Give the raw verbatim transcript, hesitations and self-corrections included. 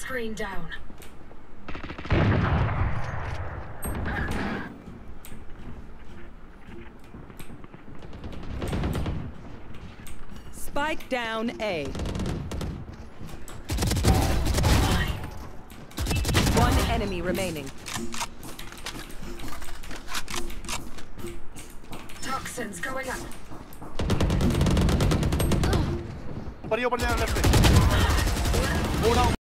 screen down. Spike down A. One enemy remaining. Toxins going up. ऊपर ही ऊपर जाना left पे।